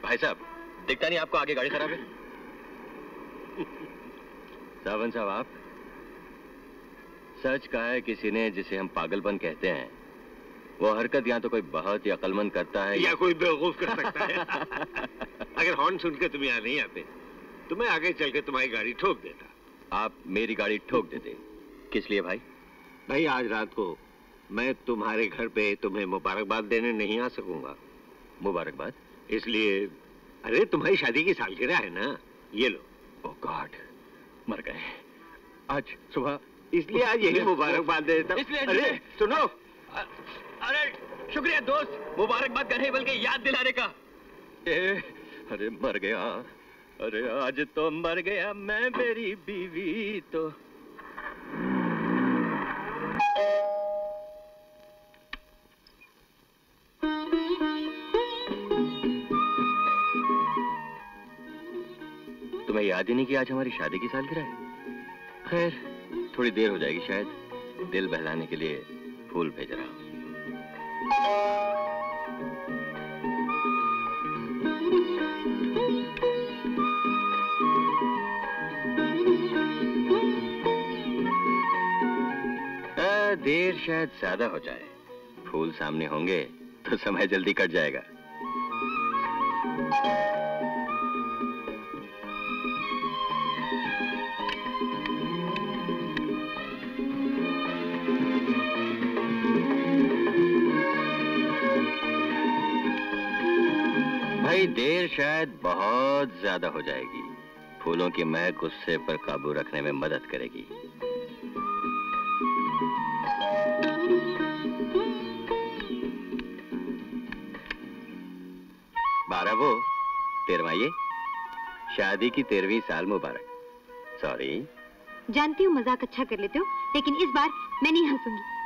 भाई साहब, दिखता नहीं आपको आगे गाड़ी खराब है। सावन साहब, आप सच कहा है किसी ने जिसे हम पागलपन कहते हैं, वो हरकत या तो कोई बहुत ही अक्लमंद करता है या कोई बेवकूफ कर सकता है। अगर हॉर्न सुन के तुम यहाँ नहीं आते तो मैं आगे चल के तुम्हारी गाड़ी ठोक देता। आप मेरी गाड़ी ठोक देते? किस लिए भाई? भाई आज रात को मैं तुम्हारे घर पे तुम्हें मुबारकबाद देने नहीं आ सकूंगा। मुबारकबाद? इसलिए, अरे तुम्हारी शादी की सालगिरह है ना, ये लो। ओह गॉड, मर गए आज सुबह। इसलिए आज यही मुबारकबाद देता हूं। अरे सुनो, अरे शुक्रिया दोस्त, मुबारकबाद करने बल्कि याद दिलाने का। अरे मर गया, अरे आज तो मर गया मैं, मेरी बीवी तो। तुम्हें याद ही नहीं कि आज हमारी शादी की सालगिरह है? खैर थोड़ी देर हो जाएगी शायद, दिल बहलाने के लिए फूल भेज रहा हूं। देर शायद ज्यादा हो जाए, फूल सामने होंगे तो समय जल्दी कट जाएगा। भाई देर शायद बहुत ज्यादा हो जाएगी, फूलों की महक गुस्से पर काबू रखने में मदद करेगी। बारहवो, 13वां ये, शादी की 13वीं साल मुबारक। सॉरी। जानती हूँ मजाक अच्छा कर लेते हो, लेकिन इस बार मैं नहीं हंसूंगी।